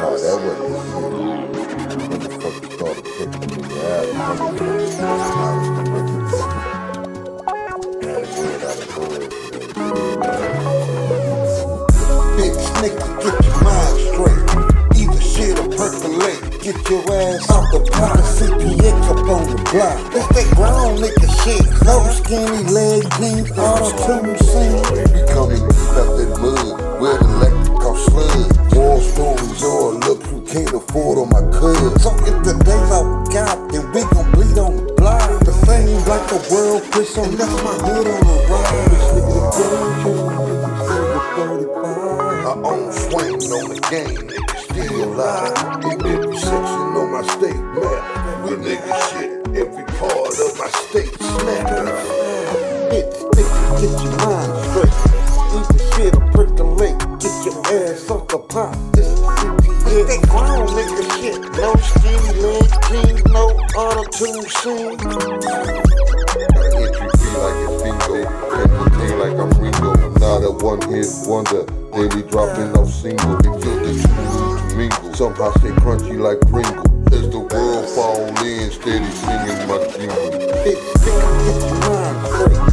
that wasn't the shit. Motherfuckers started picking me out. Motherfuckers bitch, nigga, get your mind straight. Either shit or percolate. Get your ass off the pot of CPX up on the block. That's that grown nigga shit. No skinny leg jeans, auto-tune scene. We coming out that mud, where the electrical slug. War stories or look who can't afford on my cuz. So if the day out, then we gon' bleed on the block. The same like a world piss on, that's my hood on the ride. This nigga the game, I own swing on the game, nigga still alive. In every section on my state map, with nigga shit, every part of my state snap. Bitch, nigga, get your mind straight. Eat the shit or percolate, get your ass off the pot. This is CPX, that grown nigga shit. No skinny leg jeans, no auto-tune scene. Entry fee like it's bingo, entertain like I'm Ringo. I'm not a one-hit wonder, daily dropping off single. They feel the two to mingle, somehow stay crunchy like Pringle. As the world fall in, steady singing my jingle. Bitch, get your mind straight.